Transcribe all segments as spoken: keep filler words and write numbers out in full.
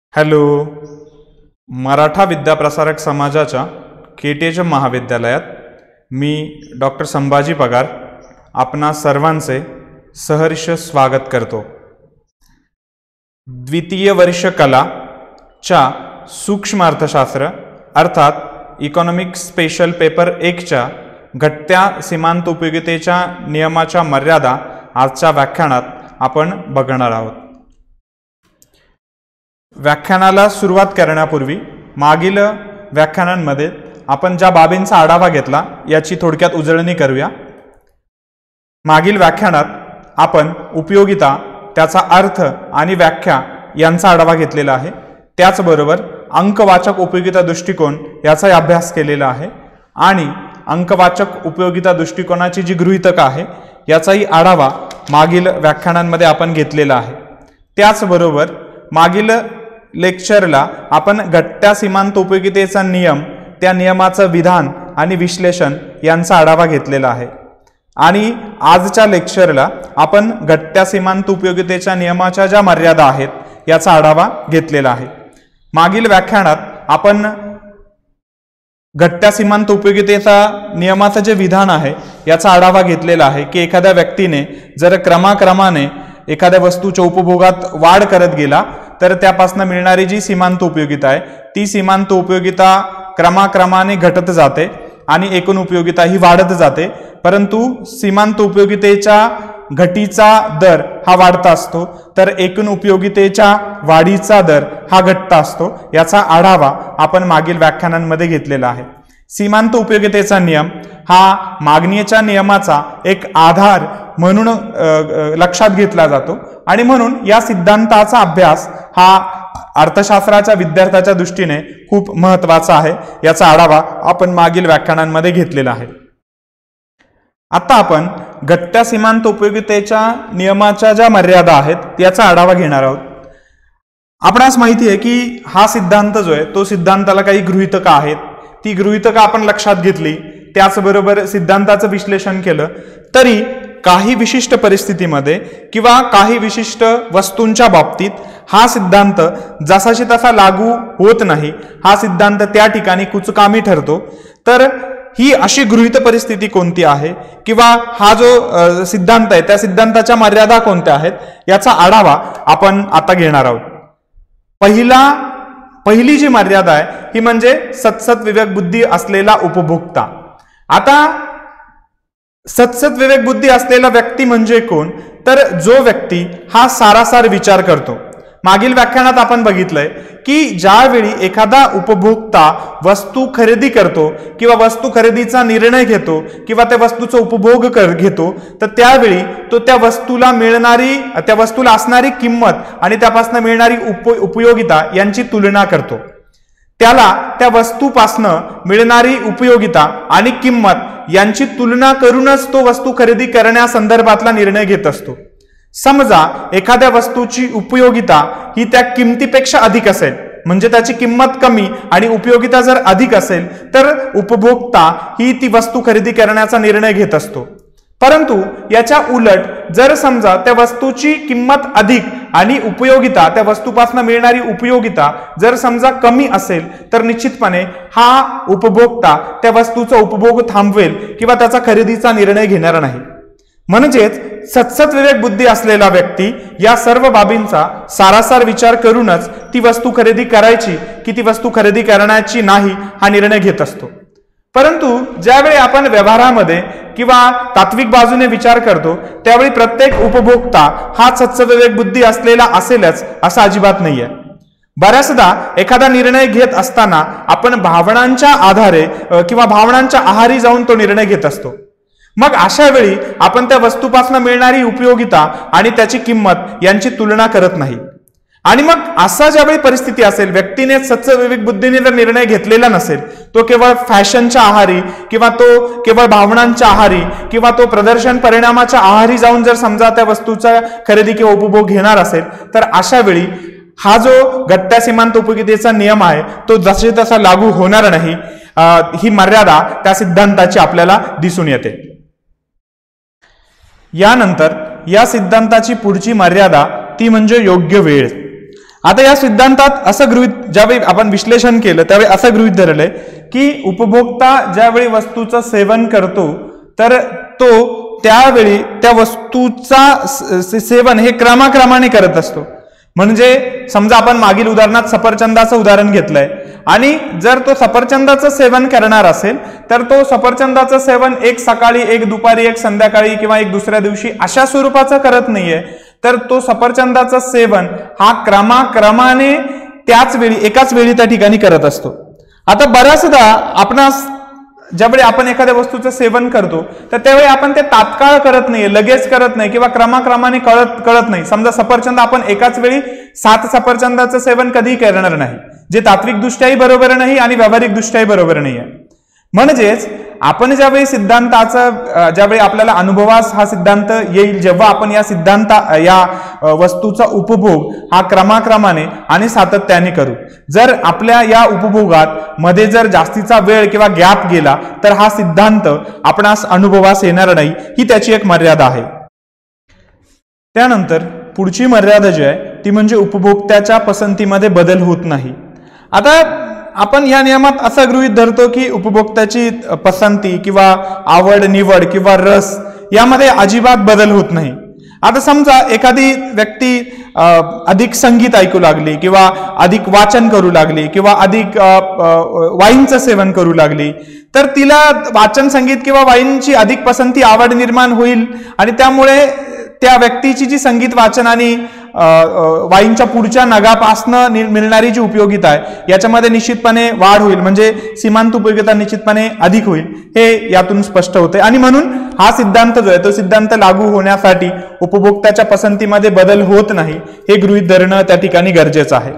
Hello. Maratha विद्याप्रसारक समाजाच्या के T H M महाविद्यालयात मी doctor Sambhaji पगार आपणा सर्वांचे सहर्ष स्वागत करतो. द्वितीय वर्ष कला च्या सूक्ष्म अर्थशास्त्र अर्थात इकॉनॉमिक स्पेशल पेपर एकच्या घटत्या सीमांत उपयोगितेच्या नियमाच्या मर्यादा आजच्या व्याख्यानात आपण बघणार आहोत. व्याख्यानाला सुरुवात करण्यापूर्वी मागील व्याख्यानांमध्ये आपण ज्या बाबींचा आढावा घेतला याची थोडक्यात उजळणी करूया. मागील व्याख्यानात आपण उपयोगिता, त्याचा अर्थ आणि व्याख्या यांचा आढावा घेतलेला आहे. त्याचबरोबर अंकवाचक उपयोगिता दृष्टिकोन याचाही अभ्यास केलेला आहे आणि अंकवाचक उपयोगिता दृष्टिकोनाची जी गृहीतक आहे याचाही आढावा मागील व्याख्यानांमध्ये आपण घेतलेला आहे. त्याचबरोबर मागील लेक्चरला आपण घटत्या सीमांत उपयोगितेचा नियम, त्या नियमाचं विधान आणि विश्लेषण यांचा आढावा घेतलेला आहे आणि आजच्या लेक्चरला आपण घटत्या सीमांत उपयोगितेच्या नियमाच्या ज्या मर्यादा आहेत याचा आढावा घेतलेला आहे. मागील व्याख्यानात आपण घटत्या सीमांत उपयोगितेचा नियमाचं जे विधान आहे याचा आढावा घेतलेला आहे की एखाद्या व्यक्तीने जर क्रमाक्रमाने एखाद्या वस्तूच्या उपभोगात वाढ करत गेला तर त्यापासून मिळणारी जी सीमांत उपयोगिता आहे ती सीमांत उपयोगिता क्रमाक्रमाने घटत जाते आणि एकूण उपयोगिता ही वाढत जाते. परंतु सीमांत उपयोगितेच्या घटीचा दर हा वाढता असतो तर एकूण उपयोगितेच्या वाढीचा दर हा घटता असतो. याचा आढावा आपण मागील व्याख्यानांमध्ये घेतलेला आहे. सीमांत उपयोगितेचा नियम हा मागणीच्या नियमाचा एक आधार म्हणून लक्षात घेतला जातो आणि म्हणून या सिद्धांताचा अभ्यास हा अर्थशास्त्राच्या विद्यार्थ्याच्या दृष्टीने खूप महत्वाचा आहे. याचा आढावा आपण मागील व्याख्यानांमध्ये घेतलेला आहे. आता आपण घटत्या सीमांत उपयोगितेच्या नियमाच्या ज्या मर्यादा आहेत याचा आढावा घेणार आहोत. आपणास माहिती आहे की हा सिद्धांत जो आहे तो सिद्धांताला काही गृहीतका आहेत. ती गृहीतका आपण लक्षात घेतली, त्याचबरोबर सिद्धांताचं विश्लेषण केलं तरी काही विशिष्ट परिस्थितीमध्ये किंवा काही विशिष्ट वस्तूंच्या बाबतीत हा सिद्धांत जसाशी तसा लागू होत नाही. हा सिद्धांत त्या ठिकाणी कुचकामी ठरतो. तर ही अशी गृहीत परिस्थिती कोणती आहे किंवा हा जो सिद्धांत आहे त्या सिद्धांताच्या मर्यादा कोणत्या आहेत याचा आढावा आपण आता घेणार आहोत. पहिला पहिली जी मर्यादा आहे ही म्हणजे सत्सत विवेक बुद्धी असलेला उपभोक्ता. आता सत्सत विवेक बुद्धी असलेला व्यक्ती म्हणजे कोण, तर जो व्यक्ती हा सारासार विचार करतो. मागील व्याख्यानात आपण बघितलंय की ज्यावेळी एखादा उपभोक्ता वस्तू खरेदी करतो किंवा वस्तू खरेदीचा निर्णय घेतो किंवा त्या वस्तूचा उपभोग कर घेतो तर त्यावेळी तो त्या वस्तूला मिळणारी त्या वस्तूला असणारी किंमत आणि त्यापासून मिळणारी उप उपयोगिता यांची तुलना करतो. त्याला त्या वस्तूपासनं मिळणारी उपयोगिता आणि किंमत यांची तुलना करूनच तो वस्तू खरेदी करण्यासंदर्भातला निर्णय घेत असतो. समजा एखाद्या वस्तूची उपयोगिता ही त्या किमतीपेक्षा अधिक असेल, म्हणजे त्याची किंमत कमी आणि उपयोगिता जर अधिक असेल तर उपभोक्ता ही ती वस्तू खरेदी करण्याचा निर्णय घेत असतो. परंतु याच्या उलट जर समजा त्या वस्तूची किंमत अधिक आणि उपयोगिता त्या वस्तूपासून मिळणारी उपयोगिता जर समजा कमी असेल तर निश्चितपणे हा उपभोक्ता त्या वस्तूचा उपभोग थांबवेल किंवा त्याचा खरेदीचा निर्णय घेणार नाही. म्हणजेच सत्सत विवेक बुद्धी असलेला व्यक्ती या सर्व बाबींचा सारासार विचार करूनच ती वस्तू खरेदी करायची की ती वस्तू खरेदी करण्याची नाही हा निर्णय घेत असतो. परंतु ज्यावेळी आपण व्यवहारामध्ये किंवा तात्विक बाजूने विचार करतो त्यावेळी प्रत्येक उपभोक्ता हा सत्सविवेक बुद्धी असलेला असेलच असं अजिबात नाहीये. बऱ्याचदा एखादा निर्णय घेत असताना आपण भावनांच्या आधारे किंवा भावनांच्या आहारी जाऊन तो निर्णय घेत असतो. मग अशा वेळी आपण त्या वस्तूपासून मिळणारी उपयोगिता आणि त्याची किंमत यांची तुलना करत नाही. आणि मग असा ज्यावेळी परिस्थिती असेल, व्यक्तीने सत्सविवेक बुद्धीने जर निर्णय घेतलेला नसेल, तो केवळ फॅशनच्या आहारी किंवा तो केवळ भावनांच्या आहारी किंवा तो प्रदर्शन परिणामाच्या आहारी जाऊन जर समजा त्या वस्तूचा खरेदी किंवा उपभोग घेणार असेल तर अशा वेळी हा जो घटत्या सीमांत उपयोगितेचा नियम आहे तो जसे तसा लागू होणार नाही. ही मर्यादा त्या सिद्धांताची आपल्याला दिसून येते. यानंतर या सिद्धांताची पुढची मर्यादा ती म्हणजे योग्य वेळ. आता या सिद्धांतात असं गृहीत, ज्यावेळी आपण विश्लेषण केलं त्यावेळी असं गृहीत धरलंय की उपभोक्ता ज्यावेळी वस्तूचं सेवन करतो तर तो त्यावेळी त्या वस्तूचा सेवन हे क्रमाक्रमाने करत असतो. म्हणजे समजा आपण मागील उदाहरणात सफरचंदाचं उदाहरण घेतलंय आणि जर तो सफरचंदाचं सेवन करणार असेल तर तो सफरचंदाचं सेवन एक सकाळी, एक दुपारी, एक संध्याकाळी किंवा एक दुसऱ्या दिवशी अशा स्वरूपाचं करत नाहीये, तर तो सफरचंदाचं सेवन हा क्रमाक्रमाने त्याच वेळी एकाच वेळी त्या ठिकाणी करत असतो. आता बऱ्याचदा आपणास ज्यावेळी आपण एखाद्या वस्तूचं सेवन करतो तर त्यावेळी आपण ते तात्काळ करत नाही, लगेच करत नाही किंवा क्रमाक्रमाने कळत कळत नाही. समजा सफरचंद आपण एकाच वेळी सात सफरचंदाचं सेवन कधीही करणार नाही, जे तात्विकदृष्ट्याही बरोबर नाही आणि व्यावहारिकदृष्ट्याही बरोबर नाही आहे. म्हणजेच आपण ज्यावेळी सिद्धांताचा, ज्यावेळी आपल्याला अनुभवास हा सिद्धांत येईल, जेव्हा आपण या सिद्धांता या वस्तूचा उपभोग हा क्रमाक्रमाने आणि सातत्याने करू. जर आपल्या या उपभोगात मध्ये जर जास्तीचा वेळ किंवा गॅप गेला तर हा सिद्धांत आपणास अनुभवास येणार नाही, ही त्याची एक मर्यादा आहे. त्यानंतर पुढची मर्यादा जी आहे ती म्हणजे उपभोक्त्याच्या पसंतीमध्ये बदल होत नाही. आता आपण या नियमात असं गृहीत धरतो की उपभोक्त्याची पसंती किंवा आवड निवड किंवा रस यामध्ये अजिबात बदल होत नाही. आता समजा एखादी व्यक्ती अधिक संगीत ऐकू लागली किंवा अधिक वाचन करू लागली किंवा अधिक वाईनचं सेवन करू लागली तर तिला वाचन, संगीत किंवा वाईनची अधिक पसंती, आवड निर्माण होईल आणि त्यामुळे त्या व्यक्तीची जी संगीत, वाचन आणि वाईनच्या पुढच्या नगापासनं मिळणारी जी उपयोगिता आहे याच्यामध्ये निश्चितपणे वाढ होईल, म्हणजे सीमांत उपयोगिता निश्चितपणे अधिक होईल, हे यातून स्पष्ट होते. आणि म्हणून हा सिद्धांत जो आहे तो सिद्धांत लागू होण्यासाठी उपभोक्त्याच्या पसंतीमध्ये बदल होत नाही हे गृहीत धरणं त्या ठिकाणी गरजेचं आहे.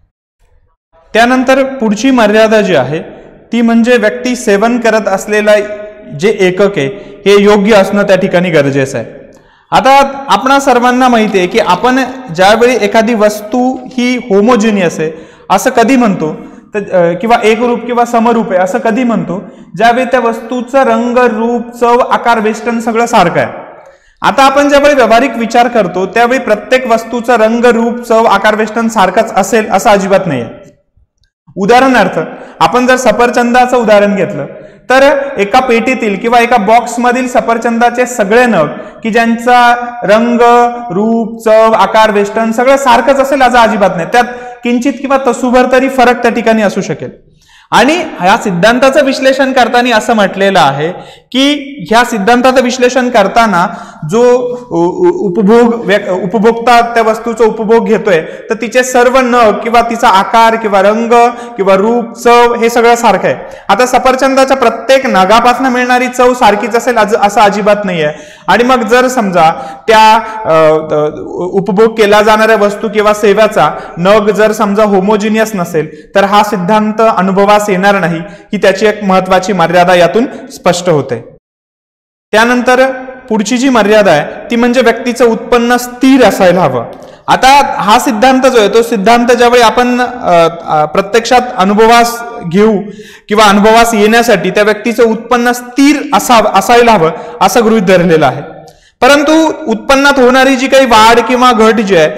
त्यानंतर पुढची मर्यादा जी आहे ती म्हणजे व्यक्ती सेवन करत असलेला जे एकक आहे हे योग्य असणं त्या ठिकाणी गरजेचं आहे. आता आपणा सर्वांना माहिती आहे की आपण ज्यावेळी एखादी वस्तू ही होमोजिनियस आहे असं कधी म्हणतो तर किंवा एकरूप किंवा समरूप आहे असं कधी म्हणतो ज्यावेळी त्या वस्तूचं रंग, रूप, चव, आकार, वेष्टन सगळं सारखं आहे. आता आपण ज्यावेळी व्यावहारिक विचार करतो त्यावेळी प्रत्येक वस्तूचं रंग, रूप, चव, आकार, वेष्टन सारखंच असेल असं अजिबात नाहीये. उदाहरणार्थ आपण जर सफरचंदाचं उदाहरण घेतलं तर एका पेटीतील किंवा एका बॉक्स मधील सफरचंदाचे सगळे नग की ज्यांचा रंग, रूप, चव, आकार, वेष्टन सगळं सारखंच असेल असं अजिबात नाही. त्यात किंचित किंवा तसूभर तरी फरक त्या ठिकाणी असू शकेल. आणि ह्या सिद्धांताचं विश्लेषण करताना असं म्हटलेलं आहे की ह्या सिद्धांताचं विश्लेषण करताना जो उपभोग उपभोक्ता त्या वस्तूचा उपभोग घेतोय तर तिचे सर्व नग किंवा तिचा आकार किंवा रंग किंवा रूप, चव हे सगळं सारखं आहे. आता सफरचंदाच्या प्रत्येक नगापासून मिळणारी चव सारखीच असेल असं अजिबात नाही आहे. आणि मग जर समजा त्या उपभोग केला जाणाऱ्या वस्तू किंवा सेवाचा नग जर समजा होमोजिनियस नसेल तर हा सिद्धांत अनुभवा येणार नाही, ही त्याची एक महत्वाची मर्यादा यातून स्पष्ट होते. त्यानंतर पुढची जी मर्यादा आहे ती म्हणजे व्यक्तीचं उत्पन्न स्थिर असायला हवं. आता हा सिद्धांत जो आहे तो सिद्धांत ज्यावेळी आपण प्रत्यक्षात अनुभवास घेऊ किंवा अनुभवास येण्यासाठी त्या व्यक्तीचं उत्पन्न स्थिर असा असायला हवं असं गृहीत धरलेलं आहे. परंतु उत्पन्नात होणारी जी काही वाढ किंवा घट जी आहे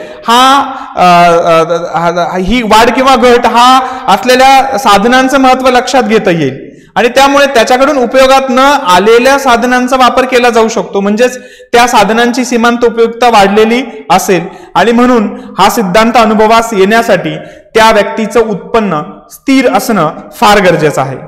हा ही वाढ किंवा घट हा असलेल्या साधनांचं महत्व लक्षात घेता येईल आणि त्यामुळे त्याच्याकडून उपयोगात न आलेल्या साधनांचा वापर केला जाऊ शकतो, म्हणजेच त्या साधनांची सीमांत उपयुक्तता वाढलेली असेल आणि म्हणून हा सिद्धांत अनुभवास येण्यासाठी त्या व्यक्तीचं उत्पन्न स्थिर असणं फार गरजेचं आहे.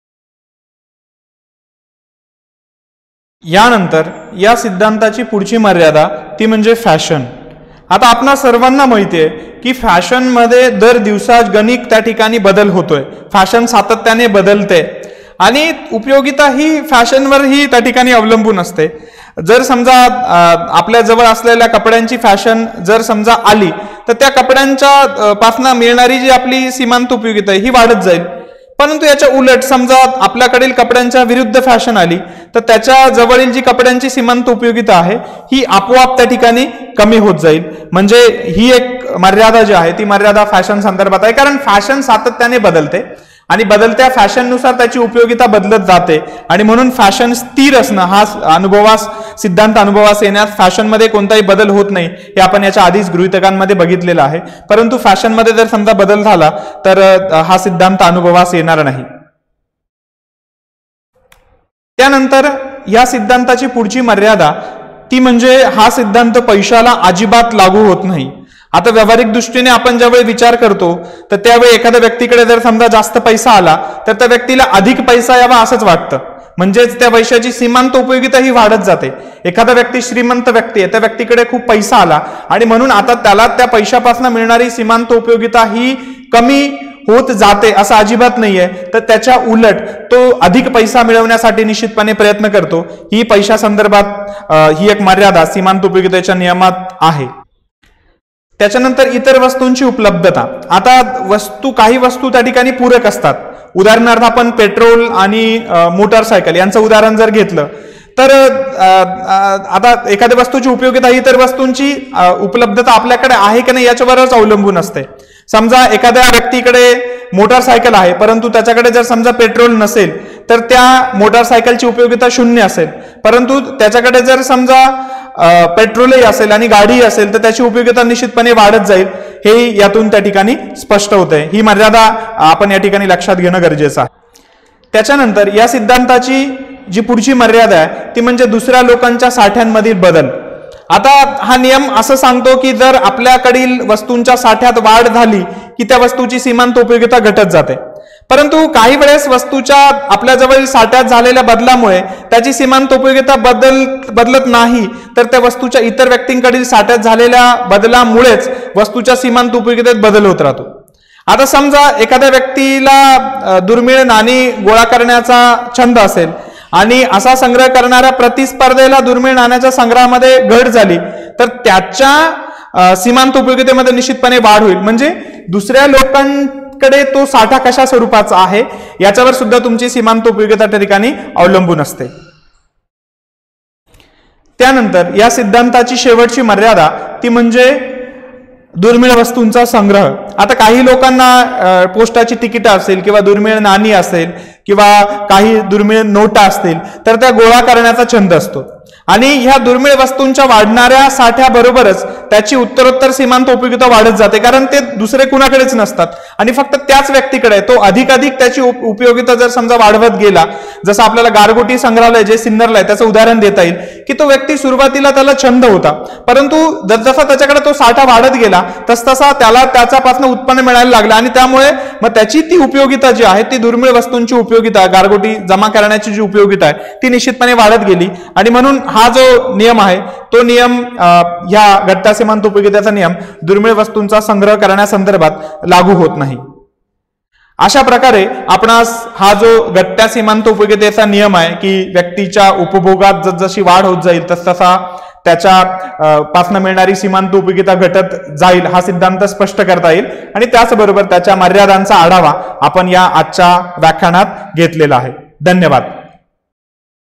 यानंतर या सिद्धांताची पुढची मर्यादा ती म्हणजे फॅशन. आता आपणा सर्वांना माहिती आहे की फॅशन मध्ये दर दिवसा गणिक त्या ठिकाणी बदल होतोय, फॅशन सातत्याने बदलते आणि उपयोगिता ही फॅशनवर ही त्या ठिकाणी अवलंबून असते. जर समजा आपल्या जवळ असलेल्या कपड्यांची फॅशन जर समजा आली तर त्या कपड्यांच्या पासना मिळणारी जी आपली सीमांत उपयोगिता आहे ही वाढत जाईल. परंतु याच्या उलट समजा आपल्याकडील कपड्यांच्या विरुद्ध फॅशन आली तर त्याच्या जवळील जी कपड्यांची सीमांत उपयोगिता आहे ही आपोआप त्या ठिकाणी कमी होत जाईल. म्हणजे ही एक मर्यादा जी आहे ती मर्यादा फॅशन संदर्भात आहे, कारण फॅशन सातत्याने बदलते आणि बदलत्या फॅशननुसार त्याची उपयोगिता बदलत जाते आणि म्हणून फॅशन स्थिर असणं हा अनुभवास सिद्धांत अनुभवास येण्यात फॅशनमध्ये कोणताही बदल होत नाही हे आपण याच्या आधीच गृहीतकांमध्ये बघितलेलं आहे. परंतु फॅशनमध्ये जर समजा बदल झाला तर हा सिद्धांत अनुभवास येणार नाही. त्यानंतर या सिद्धांताची पुढची मर्यादा ती म्हणजे हा सिद्धांत पैशाला अजिबात लागू होत नाही. आता व्यावहारिक दृष्टीने आपण ज्यावेळी विचार करतो तर त्यावेळी एखाद्या व्यक्तीकडे जर समजा जास्त पैसा आला तर त्या व्यक्तीला अधिक पैसा यावा असंच वाटतं, म्हणजेच त्या पैशाची सीमांत उपयोगिता ही वाढत जाते. एखादा व्यक्ती श्रीमंत व्यक्ती आहे, त्या व्यक्तीकडे खूप पैसा आला आणि म्हणून आता त्याला त्या पैशापासून मिळणारी सीमांत उपयोगिता ही कमी होत जाते असं अजिबात नाहीये. तर त्याच्या उलट तो अधिक पैसा मिळवण्यासाठी निश्चितपणे प्रयत्न करतो. ही पैशा संदर्भात ही एक मर्यादा सीमांत उपयोगितेच्या नियमात आहे. त्याच्यानंतर इतर वस्तूंची उपलब्धता. आता वस्तू काही वस्तू त्या ठिकाणी पूरक असतात. उदाहरणार्थ आपण पेट्रोल आणि मोटरसायकल यांचं उदाहरण जर घेतलं तर आता एखाद्या वस्तूची उपयोगिता इतर वस्तूंची उपलब्धता आपल्याकडे आहे की नाही याच्यावरच अवलंबून असते. समजा एखाद्या व्यक्तीकडे मोटरसायकल आहे परंतु त्याच्याकडे जर समजा पेट्रोल नसेल तर त्या मोटरसायकलची उपयोगिता शून्य असेल. परंतु त्याच्याकडे जर समजा पेट्रोलही असेल आणि गाडीही असेल तर त्याची उपयोगिता निश्चितपणे वाढत जाईल. हे यातून त्या ठिकाणी स्पष्ट होतंय. ही मर्यादा आपण या ठिकाणी लक्षात घेणं गरजेचं आहे. त्याच्यानंतर या सिद्धांताची जी पुढची मर्यादा आहे ती म्हणजे दुसऱ्या लोकांच्या साठ्यांमधील बदल. आता हा नियम असं सांगतो की जर आपल्याकडील वस्तूंच्या साठ्यात वाढ झाली की त्या वस्तूची सीमांत उपयोगिता घटत जाते. परंतु काही वेळेस वस्तूच्या आपल्याजवळ साठ्यात झालेल्या बदलामुळे त्याची सीमांत उपयोगिता बदल बदलत नाही तर त्या वस्तूच्या इतर व्यक्तींकडील साठ्यात झालेल्या बदलामुळेच वस्तूच्या सीमांत उपयोगितेत बदल होत राहतो. आता समजा एखाद्या व्यक्तीला दुर्मिळ नाणी गोळा करण्याचा छंद असेल आणि असा संग्रह करणाऱ्या प्रतिस्पर्धेला दुर्मिळ नाण्याच्या संग्रहामध्ये घट झाली तर त्याच्या सीमांत उपयोगितेमध्ये निश्चितपणे वाढ होईल. म्हणजे दुसऱ्या लोकांकडे तो साठा कशा स्वरूपाचा आहे याच्यावर सुद्धा तुमची सीमांत उपयोगिता त्या ठिकाणी अवलंबून असते. त्यानंतर या सिद्धांताची शेवटची मर्यादा ती म्हणजे दुर्मिळ वस्तूंचा संग्रह. आता काही लोकांना पोस्टाची तिकीट असेल किंवा दुर्मिळ नाणी असेल किंवा काही दुर्मिळ नोटा असतील तर त्या गोळा करण्याचा छंद असतो आणि ह्या दुर्मिळ वस्तूंच्या वाढणाऱ्या साठ्याबरोबरच त्याची उत्तरोत्तर सीमांत उपयोगिता वाढत जाते, कारण ते दुसरे कुणाकडेच नसतात आणि फक्त त्याच व्यक्तीकडे. तो अधिकाधिक त्याची उपयोगिता जर समजा वाढवत गेला, जसं आपल्याला गारगोटी संग्रहालय जे सिन्नरला आहे त्याचं उदाहरण देता येईल की तो व्यक्ती सुरुवातीला त्याला छंद होता परंतु जसजसा त्याच्याकडे तो साठा वाढत गेला तसतसा त्याला त्याच्यापासून उत्पन्न मिळायला लागलं आणि त्यामुळे मग त्याची ती उपयोगिता जी आहे ती दुर्मिळ वस्तूंची उपयोगिता गारगोटी जमा करण्याची जी उपयोगिता आहे ती निश्चितपणे वाढत गेली आणि म्हणून हा जो नियम आहे तो नियम ह्या घटता सीमांत उपयोगितेचा नियम दुर्मिळ वस्तूंचा संग्रह करण्यासंदर्भात लागू होत नाही. अशा प्रकारे आपणास हा जो घटत्या सीमांत उपयोगितेचा नियम आहे की व्यक्तीच्या उपभोगात जसजशी वाढ होत जाईल तसतसा त्याच्या पासून मिळणारी सीमांत उपयोगिता घटत जाईल हा सिद्धांत स्पष्ट करता येईल आणि त्याचबरोबर त्याच्या मर्यादांचा आढावा आपण या आजच्या व्याख्यानात घेतलेला आहे. धन्यवाद.